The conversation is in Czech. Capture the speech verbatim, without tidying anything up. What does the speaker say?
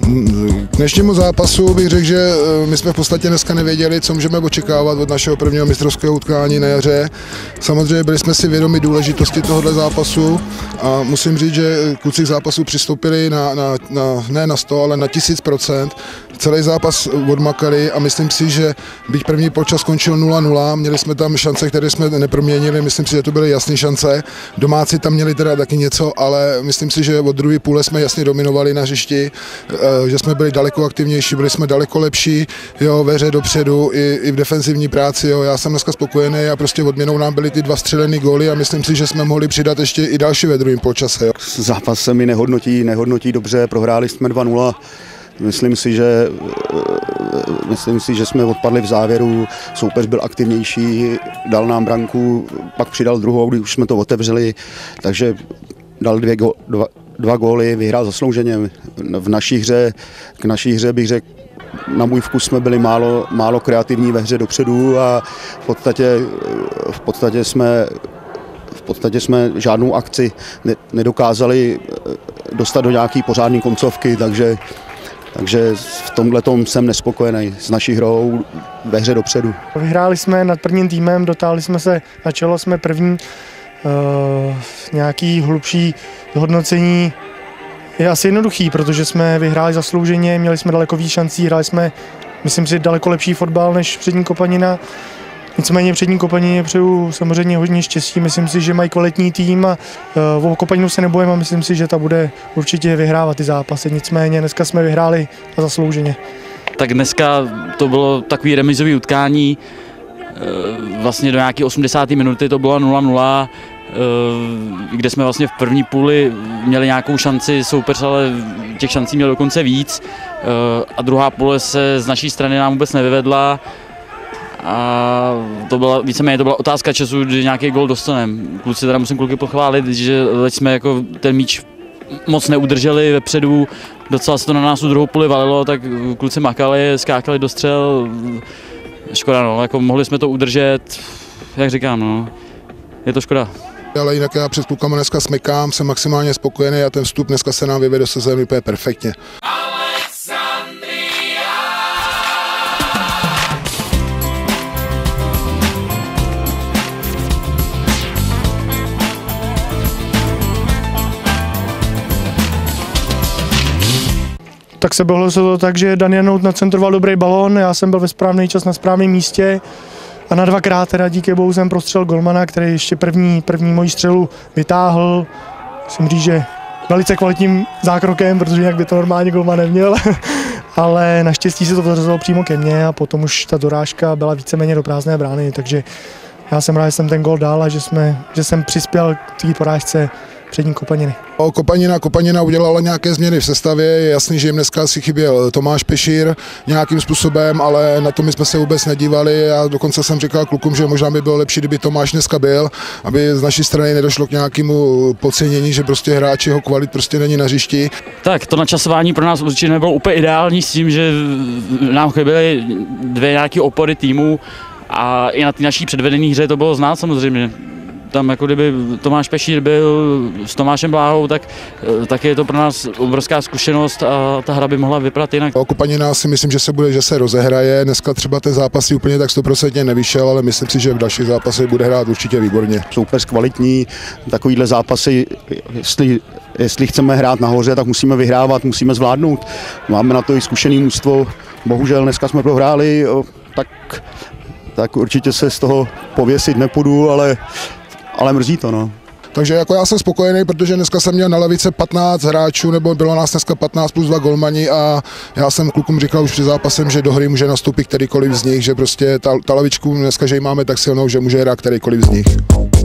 K dnešnímu zápasu bych řekl, že my jsme v podstatě dneska nevěděli, co můžeme očekávat od našeho prvního mistrovského utkání na jaře. Samozřejmě byli jsme si vědomi důležitosti tohoto zápasu a musím říct, že kluci k zápasu přistoupili na, na, na, ne na sto, ale na tisíc procent. Celý zápas odmakali a myslím si, že byť první počas skončil nula nula, měli jsme tam šance, které jsme neproměnili, myslím si, že to byly jasné šance. Domáci tam měli teda taky něco, ale myslím si, že od druhé půle jsme jasně dominovali na hřišti, že jsme byli daleko aktivnější, byli jsme daleko lepší, jo, ve hře dopředu i, i v defenzivní práci. Jo. Já jsem dneska spokojený a prostě odměnou nám byly ty dva střelené góly a myslím si, že jsme mohli přidat ještě i další ve druhém poločase. Jo. Zápas se mi nehodnotí, nehodnotí dobře, prohráli jsme dva nula. Myslím si, že, myslím si, že jsme odpadli v závěru, soupeř byl aktivnější, dal nám branku, pak přidal druhou, když už jsme to otevřeli, takže dal dvě go, dva, dva góly, vyhrál zaslouženě. V naší hře, k naší hře bych řekl, na můj vkus jsme byli málo, málo kreativní ve hře dopředu a v podstatě, v podstatě jsme v podstatě jsme žádnou akci nedokázali dostat do nějaké pořádné koncovky, takže Takže v tomhletom jsem nespokojený s naší hrou ve hře dopředu. Vyhráli jsme nad prvním týmem, dotáhli jsme se na čelo, jsme první. Uh, nějaký hlubší hodnocení je asi jednoduchý, protože jsme vyhráli zaslouženě, měli jsme daleko víc šancí, hráli jsme, myslím si, daleko lepší fotbal než přední Kopanina. Nicméně přední Kopanině přeju samozřejmě hodně štěstí, myslím si, že mají kvalitní tým a uh, o Kopaninu se nebojím a myslím si, že ta bude určitě vyhrávat ty zápasy. Nicméně dneska jsme vyhráli a zaslouženě. Tak dneska to bylo takový remizový utkání, vlastně do nějaké osmdesáté minuty to bylo nula nula, kde jsme vlastně v první půli měli nějakou šanci, soupeř ale těch šancí měl dokonce víc a druhá půle se z naší strany nám vůbec nevyvedla. A to byla víceméně to byla otázka času, kdy nějaký gól dostaneme. Kluci teda musím kluky pochválit, že teď jsme jako ten míč moc neudrželi vepředu, docela se to na nás u druhou půli valilo, tak kluci makali, skákali do střel. Škoda, no, jako mohli jsme to udržet, jak říkám, no, je to škoda. Ale jinak já před klukama dneska smykám, jsem maximálně spokojený a ten vstup dneska se nám vyvede do sezóny úplně perfektně. Tak se bylo se to tak, že Daniel Nout nacentroval dobrý balón, já jsem byl ve správný čas na správném místě a na dvakrát teda díky bohu jsem prostřel golmana, který ještě první, první moji střelu vytáhl. Musím říct, že velice kvalitním zákrokem, protože jinak by to normálně golman neměl, ale naštěstí se to podařilo přímo ke mně a potom už ta dorážka byla víceméně do prázdné brány, takže já jsem rád, že jsem ten gól dal a že, jsme, že jsem přispěl k té porážce přední Kopaniny. Kopanina, Kopanina udělala nějaké změny v sestavě, je jasný, že jim dneska asi chyběl Tomáš Pešír nějakým způsobem, ale na to my jsme se vůbec nedívali. Já dokonce jsem říkal klukům, že možná by bylo lepší, kdyby Tomáš dneska byl, aby z naší strany nedošlo k nějakému podcenění, že prostě hráč jeho kvalit prostě není na hřišti. Tak to načasování pro nás určitě nebylo úplně ideální s tím, že nám chyběly dvě nějaké opory týmu a i na té naší předvedené hře to bylo znát samozřejmě. Tam jako kdyby Tomáš Pešír byl s Tomášem Bláhou, tak, tak je to pro nás obrovská zkušenost a ta hra by mohla vypadat jinak. Kopanina si myslím, že se bude, že se rozehraje. Dneska třeba ten zápas si úplně tak sto procent nevyšel, ale myslím si, že v dalších zápasech bude hrát určitě výborně. Soupeř kvalitní, takovýhle zápasy, jestli, jestli chceme hrát nahoře, tak musíme vyhrávat, musíme zvládnout. Máme na to i zkušený mužstvo. Bohužel dneska jsme prohráli, tak, tak určitě se z toho pověsit nepůjdu, ale Ale mrzí to, no. Takže jako já jsem spokojený, protože dneska jsem měl na lavice patnáct hráčů, nebo bylo nás dneska patnáct plus dva golmani a já jsem klukům říkal už před zápasem, že do hry může nastoupit kterýkoliv z nich, že prostě ta, ta lavičku dneska, že ji máme tak silnou, že může hrát kterýkoliv z nich.